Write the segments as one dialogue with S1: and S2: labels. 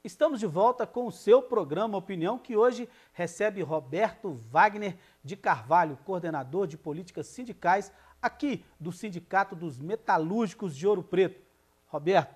S1: Estamos de volta com o seu programa Opinião, que hoje recebe Roberto Wagner de Carvalho, coordenador de políticas sindicais aqui do Sindicato dos Metalúrgicos de Ouro Preto. Roberto,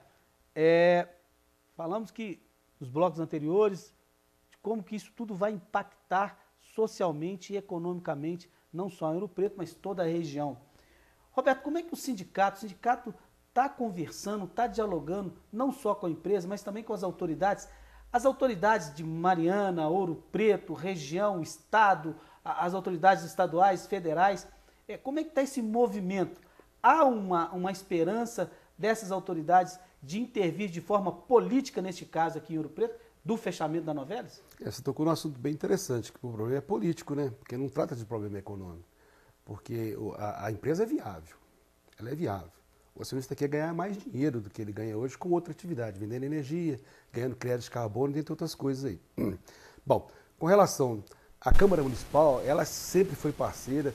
S1: falamos que nos blocos anteriores, de como que isso tudo vai impactar socialmente e economicamente, não só em Ouro Preto, mas toda a região. Roberto, como é que o sindicato está conversando, está dialogando, não só com a empresa, mas também com as autoridades de Mariana, Ouro Preto, região, estado, as autoridades estaduais, federais, como é que está esse movimento? Há uma esperança dessas autoridades de intervir de forma política, neste caso aqui em Ouro Preto, do fechamento da Novelis?
S2: Você tocou num assunto bem interessante, que o problema é político, né? Porque não trata de problema econômico. Porque a empresa é viável, ela é viável. O acionista quer ganhar mais dinheiro do que ele ganha hoje com outra atividade, vendendo energia, ganhando crédito de carbono, entre outras coisas aí. Bom, com relação à Câmara Municipal, ela sempre foi parceira,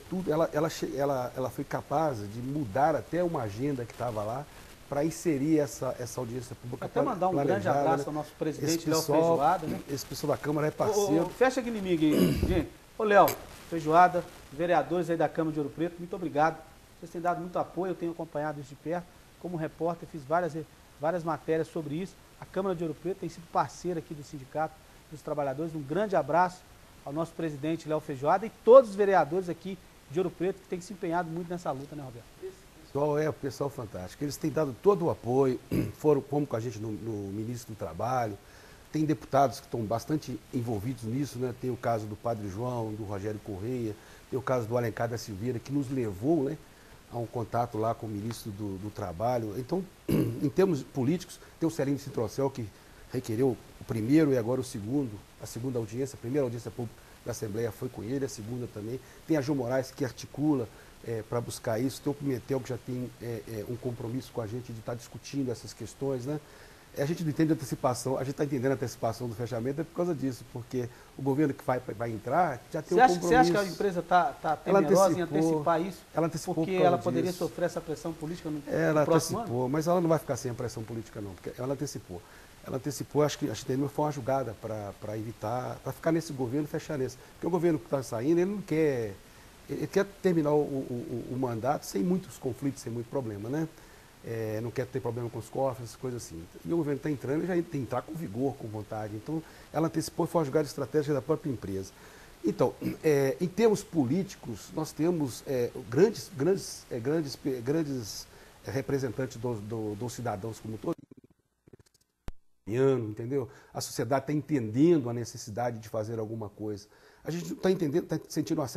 S2: ela foi capaz de mudar até uma agenda que estava lá para inserir essa audiência pública.
S1: Até mandar um grande abraço ao nosso presidente, Léo Feijoada, né?
S2: Esse pessoal da Câmara é parceiro.
S1: Fecha aqui inimigo aí, gente. Ô Léo Feijoada, vereadores aí da Câmara de Ouro Preto, muito obrigado. Vocês têm dado muito apoio, eu tenho acompanhado isso de perto. Como repórter, fiz várias matérias sobre isso. A Câmara de Ouro Preto tem sido parceira aqui do Sindicato dos Trabalhadores. Um grande abraço ao nosso presidente Léo Feijoada e todos os vereadores aqui de Ouro Preto que têm se empenhado muito nessa luta, né, Roberto?
S2: O pessoal fantástico. Eles têm dado todo o apoio, como com a gente no Ministro do Trabalho. Tem deputados que estão bastante envolvidos nisso, né? Tem o caso do Padre João, do Rogério Correia, tem o caso do Alencar da Silveira, que nos levou, né, a um contato lá com o Ministro do Trabalho. Então, em termos políticos, tem o Celino Citrocel, que requereu o primeiro e agora o segundo, a segunda audiência. A primeira audiência pública da Assembleia foi com ele, a segunda também. Tem a Gil Moraes, que articula para buscar isso. Tem o Pimentel, que já tem um compromisso com a gente de estar discutindo essas questões, né? A gente não entende antecipação, a gente está entendendo a antecipação do fechamento é por causa disso, porque o governo que vai entrar já tem um compromisso.
S1: Você acha que a empresa está temerosa em antecipar isso?
S2: Ela antecipou
S1: porque ela poderia sofrer essa pressão política no próximo ano?
S2: Antecipou, mas ela não vai ficar sem a pressão política não, porque ela antecipou. Ela antecipou, acho que foi uma jogada para evitar, para ficar nesse governo e fechar nesse. Porque o governo que está saindo, ele não quer, ele quer terminar o mandato sem muitos conflitos, sem muito problema, né? Não quer ter problema com os cofres, essas coisas assim. E o governo está entrando, ele já tem que entrar com vigor, com vontade. Então, ela antecipou e foi uma jogada estratégica da própria empresa. Então, em termos políticos, nós temos grandes representantes dos cidadãos como todo, entendeu? A sociedade está entendendo a necessidade de fazer alguma coisa. A gente está entendendo, está sentindo uma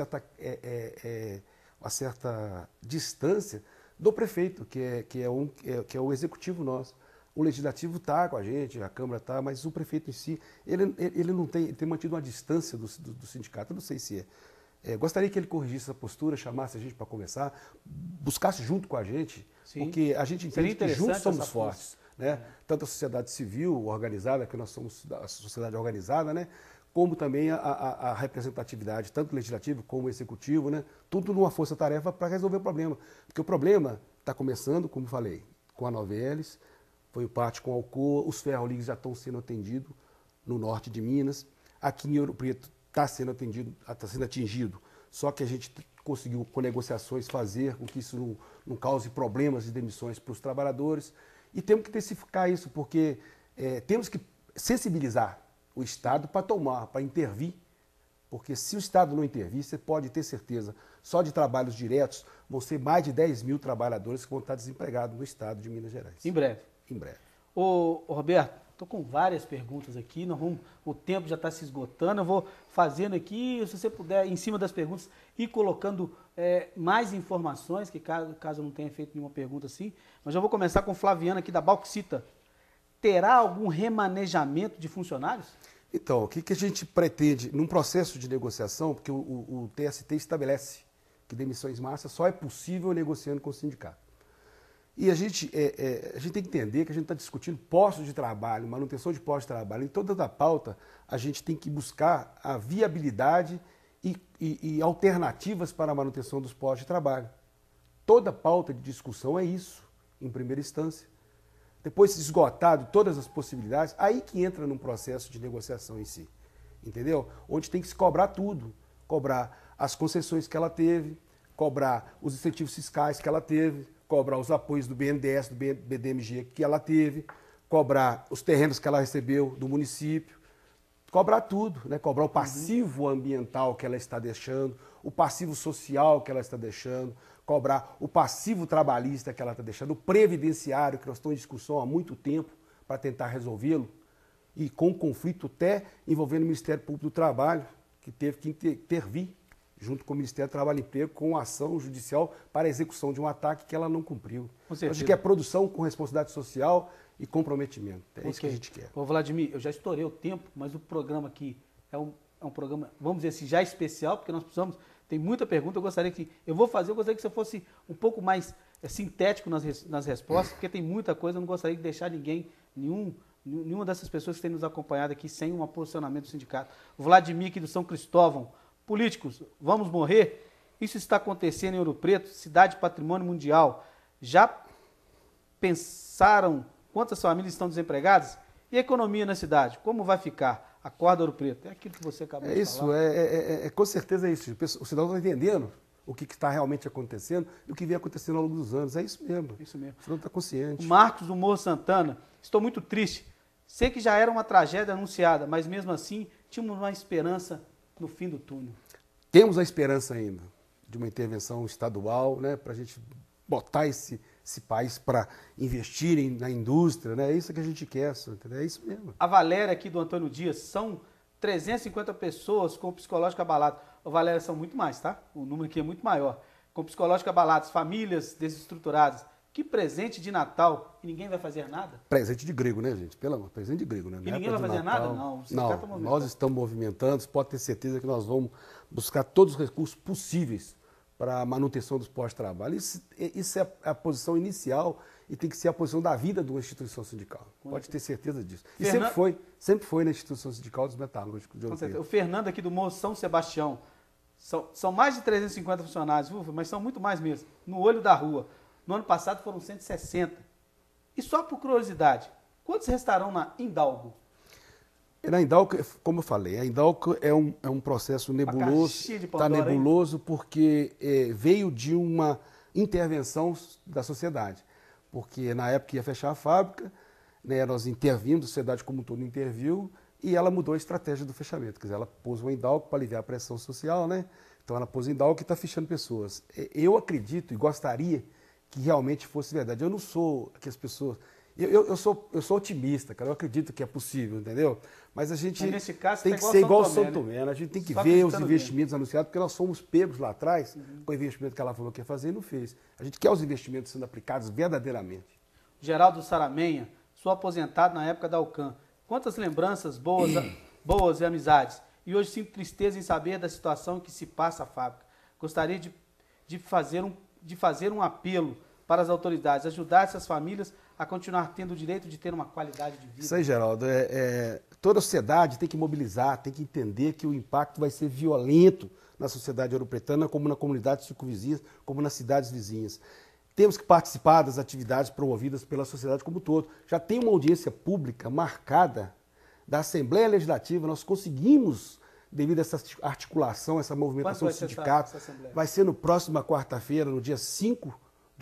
S2: certa distância do prefeito, que é o executivo nosso. O legislativo está com a gente, a Câmara está, mas o prefeito em si, ele não tem mantido uma distância do sindicato. Eu não sei se gostaria que ele corrigisse essa postura, chamasse a gente para conversar, buscasse junto com a gente, sim, porque a gente entende que juntos somos fortes, né? Tanto a sociedade civil organizada, que nós somos a sociedade organizada, né? Como também a representatividade, tanto legislativo como executivo, né? Tudo numa força-tarefa para resolver o problema. Porque o problema está começando, como falei, com a Novelis, foi parte com a Alcoa, os ferro-ligas já estão sendo atendidos no norte de Minas, aqui em Ouro Preto está sendo atingido, só que a gente conseguiu, com negociações, fazer com que isso não cause problemas de demissões para os trabalhadores, e temos que intensificar isso, porque temos que sensibilizar o Estado para intervir, porque se o Estado não intervir, você pode ter certeza, só de trabalhos diretos, vão ser mais de 10 mil trabalhadores que vão estar desempregados no Estado de Minas Gerais.
S1: Em breve.
S2: Em breve.
S1: Ô Roberto, estou com várias perguntas aqui, o tempo já está se esgotando, eu vou fazendo aqui, se você puder, em cima das perguntas, ir colocando mais informações, que caso eu não tenha feito nenhuma pergunta assim, mas já vou começar com o Flaviano aqui da Bauxita. Terá algum remanejamento de funcionários?
S2: Então, o que a gente pretende, num processo de negociação, porque o TST estabelece que demissões em massa só é possível negociando com o sindicato. E a gente tem que entender que a gente está discutindo postos de trabalho, manutenção de postos de trabalho. Em toda a pauta, a gente tem que buscar a viabilidade e alternativas para a manutenção dos postos de trabalho. Toda pauta de discussão é isso, em primeira instância. depois esgotado todas as possibilidades, aí que entra num processo de negociação em si, entendeu? Onde tem que se cobrar tudo, cobrar as concessões que ela teve, cobrar os incentivos fiscais que ela teve, cobrar os apoios do BNDES, do BDMG que ela teve, cobrar os terrenos que ela recebeu do município, cobrar tudo, né? Cobrar o passivo ambiental que ela está deixando, o passivo social que ela está deixando, cobrar o passivo trabalhista que ela está deixando, o previdenciário, que nós estamos em discussão há muito tempo para tentar resolvê-lo, e com conflito até envolvendo o Ministério Público do Trabalho, que teve que intervir junto com o Ministério do Trabalho e Emprego com ação judicial para a execução de um ataque que ela não cumpriu. Acho que é produção com responsabilidade social e comprometimento. É isso que a gente quer.
S1: Ô, Vladimir, eu já estourei o tempo, mas o programa aqui é um programa, vamos dizer assim, já especial, porque nós precisamos, tem muita pergunta, eu gostaria que você fosse um pouco mais sintético nas respostas, porque tem muita coisa, eu não gostaria de deixar nenhuma dessas pessoas que têm nos acompanhado aqui sem um posicionamento do sindicato. O Vladimir aqui do São Cristóvão, políticos, vamos morrer? Isso está acontecendo em Ouro Preto, cidade patrimônio mundial. Já pensaram quantas famílias estão desempregadas? E a economia na cidade, como vai ficar? Acorda, Ouro Preto. É aquilo que você acabou de falar.
S2: Com certeza é isso. O cidadão está entendendo o que está realmente acontecendo e o que vem acontecendo ao longo dos anos. É isso mesmo.
S1: Isso mesmo.
S2: O cidadão está consciente.
S1: O Marcos do Morro Santana, estou muito triste. Sei que já era uma tragédia anunciada, mas mesmo assim tínhamos uma esperança no fim do túnel. Temos
S2: a esperança ainda de uma intervenção estadual, né, para a gente botar esse país para investir na indústria, né? É isso que a gente quer, entendeu? É isso mesmo.
S1: A Valéria aqui do Antônio Dias, são 350 pessoas com psicológico abalado. Ô, Valéria, são muito mais, tá? O número aqui é muito maior. Com psicológico abalados, famílias desestruturadas. Que presente de Natal e ninguém vai fazer nada?
S2: Presente de grego, né, gente? Pelo amor, presente de grego, né?
S1: E ninguém vai fazer nada? Não.
S2: Não, nós estamos movimentando, você pode ter certeza que nós vamos buscar todos os recursos possíveis para a manutenção dos postos de trabalho. Isso é a posição inicial e tem que ser a posição da vida de uma instituição sindical. Pode ter certeza disso. E sempre foi na instituição sindical dos metalúrgicos de Ouro Preto.
S1: O Fernando aqui do Morro São Sebastião. São mais de 350 funcionários, mas são muito mais mesmo. No olho da rua. No ano passado foram 160. E só por curiosidade, quantos restarão na Indalgo?
S2: Na Indalco, como eu falei, a Indalco é um processo nebuloso, está nebuloso porque veio de uma intervenção da sociedade. Porque na época ia fechar a fábrica, né, nós intervimos, a sociedade como um todo interviu, e ela mudou a estratégia do fechamento. Quer dizer, ela pôs uma Indalco para aliviar a pressão social, né? Então ela pôs a Indalco e está fechando pessoas. Eu acredito e gostaria que realmente fosse verdade. Eu não sou aquelas pessoas... Eu sou otimista, cara. Eu acredito que é possível, entendeu? Mas a gente tem que ser igual ao São Tomé, né? A gente tem que ver os investimentos anunciados, porque nós somos pegos lá atrás com o investimento que ela falou que ia fazer e não fez. A gente quer os investimentos sendo aplicados verdadeiramente.
S1: Geraldo Saramenha, sou aposentado na época da Alcan. Quantas lembranças boas e amizades. E hoje sinto tristeza em saber da situação que se passa a fábrica. Gostaria de fazer um apelo para as autoridades, ajudar essas famílias a continuar tendo o direito de ter uma qualidade de vida.
S2: Isso aí, Geraldo. Toda a sociedade tem que mobilizar, tem que entender que o impacto vai ser violento na sociedade ouropretana, como na comunidade circunvizinha, como nas cidades vizinhas. Temos que participar das atividades promovidas pela sociedade como um todo. Já tem uma audiência pública marcada da Assembleia Legislativa, nós conseguimos, devido a essa articulação, essa movimentação do sindicato, vai ser no próxima quarta-feira, no dia 5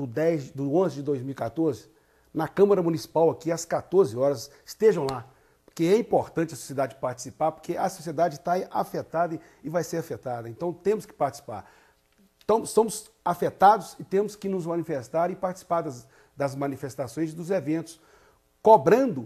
S2: do 11 de 2014, na Câmara Municipal aqui às 14 horas, estejam lá, porque é importante a sociedade participar, porque a sociedade está afetada e vai ser afetada, então temos que participar. Então, somos afetados e temos que nos manifestar e participar das manifestações e dos eventos, cobrando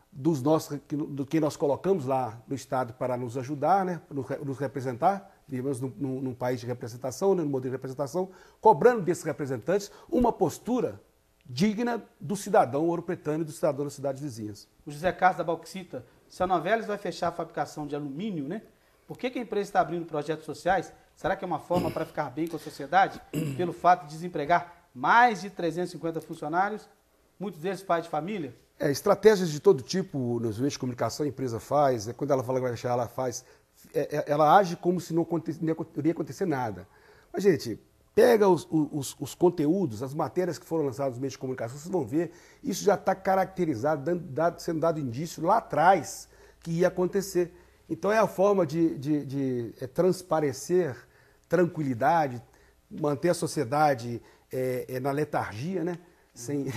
S2: do que nós colocamos lá no Estado para nos ajudar, né, nos representar. Vivemos num país de representação, né, num modelo de representação, cobrando desses representantes uma postura digna do cidadão ouropretano e do cidadão das cidades vizinhas.
S1: O José Carlos da Bauxita, se a Novelis vai fechar a fabricação de alumínio, né? Por que a empresa está abrindo projetos sociais? Será que é uma forma para ficar bem com a sociedade? Pelo fato de desempregar mais de 350 funcionários, muitos deles pais de família?
S2: Estratégias de todo tipo nos meios de comunicação a empresa faz, quando ela fala que vai fechar, ela faz... ela age como se não iria acontecer nada. Mas, gente, Pega os conteúdos, as matérias que foram lançadas nos meios de comunicação, vocês vão ver, isso já está caracterizado, sendo dado indício lá atrás que ia acontecer. Então é a forma de transparecer tranquilidade, manter a sociedade na letargia, né? Sem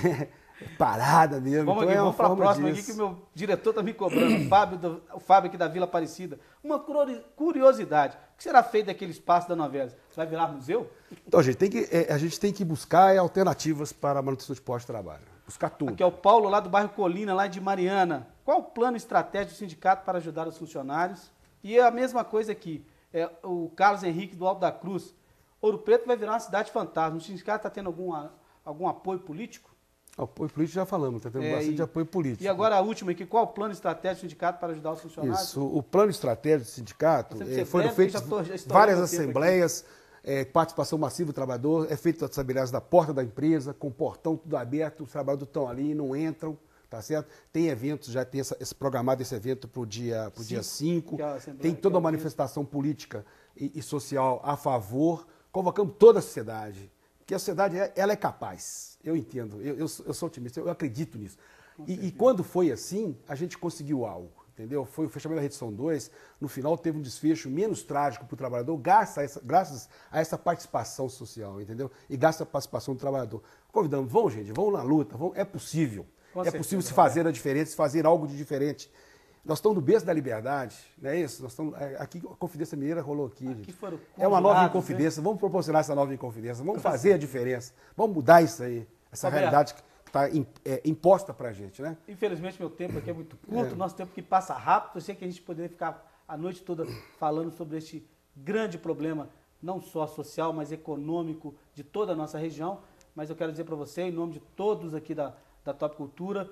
S2: parada mesmo.
S1: Vamos
S2: então
S1: aqui, vamos para a próxima
S2: disso.
S1: aqui, que o meu diretor está me cobrando, o Fábio aqui da Vila Aparecida. Uma curiosidade, o que será feito daquele espaço da Novelis? Vai virar museu?
S2: Então, gente, a gente tem que buscar alternativas para a manutenção de postos de trabalho. Buscar tudo.
S1: Aqui é o Paulo, lá do bairro Colina, lá de Mariana. Qual o plano estratégico do sindicato para ajudar os funcionários? E a mesma coisa aqui, o Carlos Henrique do Alto da Cruz. Ouro Preto vai virar uma cidade fantasma. O sindicato está tendo algum apoio político?
S2: Apoio político já falamos, está tendo bastante apoio político.
S1: E agora a última aqui, qual o plano estratégico do sindicato para ajudar os funcionários?
S2: Isso, o plano estratégico do sindicato foram feitas
S1: já
S2: várias assembleias, participação massiva do trabalhador, é feito as assembleias da porta da empresa, com o portão tudo aberto, os trabalhadores estão ali, não entram, tá certo? Tem eventos, já tem programado esse evento para o dia 5, tem toda a manifestação política e social a favor, convocamos toda a sociedade, porque a sociedade ela é capaz, eu entendo, eu sou otimista, eu acredito nisso. E quando foi assim, a gente conseguiu algo. Entendeu? Foi o fechamento da Redução 2, no final teve um desfecho menos trágico para o trabalhador, graças a essa participação social, entendeu? E graças à participação do trabalhador. Convidamos, vamos gente, vamos na luta, é possível. Possível se fazer a diferença, se fazer algo de diferente. Nós estamos no berço da liberdade, não é isso? Nós estamos, aqui a Confidência Mineira rolou aqui. Gente. É uma nova Inconfidência, vamos proporcionar essa nova Inconfidência, vamos fazer a diferença, vamos mudar isso aí, essa realidade que está imposta para a gente, né?
S1: Infelizmente, meu tempo aqui é muito curto, nosso tempo que passa rápido. Eu sei que a gente poderia ficar a noite toda falando sobre este grande problema, não só social, mas econômico de toda a nossa região. Mas eu quero dizer para você, em nome de todos aqui da Top Cultura,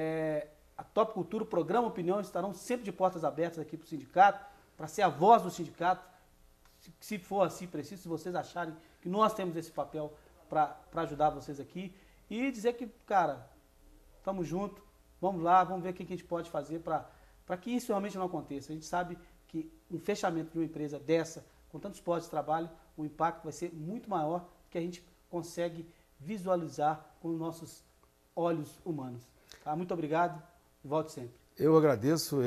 S1: a Top Cultura, o programa Opinião, estarão sempre de portas abertas aqui para o sindicato, para ser a voz do sindicato, se for assim preciso, se vocês acharem que nós temos esse papel para ajudar vocês aqui. E dizer que, cara, estamos juntos, vamos lá, vamos ver o que a gente pode fazer para que isso realmente não aconteça. A gente sabe que um fechamento de uma empresa dessa, com tantos postos de trabalho, o impacto vai ser muito maior do que a gente consegue visualizar com os nossos olhos humanos. Tá? Muito obrigado e volte sempre.
S2: Eu agradeço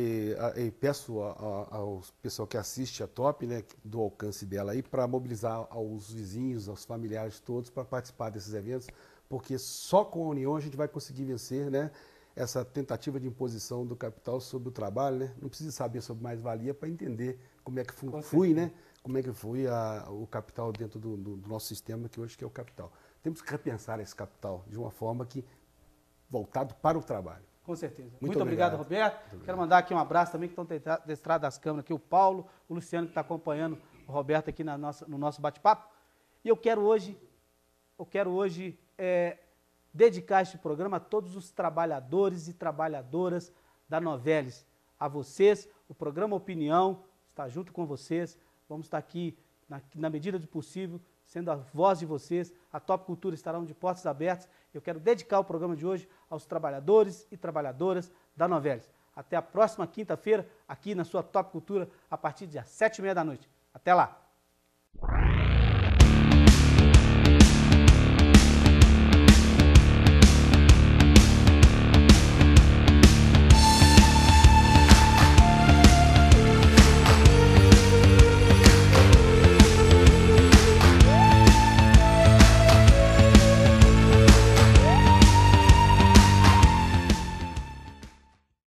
S2: e peço ao pessoal que assiste a Top, né, do alcance dela aí, para mobilizar aos vizinhos, aos familiares todos, para participar desses eventos, porque só com a união a gente vai conseguir vencer, né, essa tentativa de imposição do capital sobre o trabalho, né? Não precisa saber sobre mais-valia para entender como é que flui, né? Como é que flui o capital dentro do nosso sistema, que hoje que é o capital. Temos que repensar esse capital de uma forma voltado para o trabalho.
S1: Com certeza. Muito obrigado, Roberto. Quero mandar aqui um abraço também, que estão desse lado das câmeras aqui, o Paulo, o Luciano, que está acompanhando o Roberto aqui no nosso bate-papo. E eu quero hoje dedicar este programa a todos os trabalhadores e trabalhadoras da Novelis. A vocês, o programa Opinião está junto com vocês. Vamos estar aqui, na medida do possível, sendo a voz de vocês. A Top Cultura estará de portas abertas. Eu quero dedicar o programa de hoje aos trabalhadores e trabalhadoras da Novelis. Até a próxima quinta-feira, aqui na sua Top Cultura, a partir das 7h30 da noite. Até lá!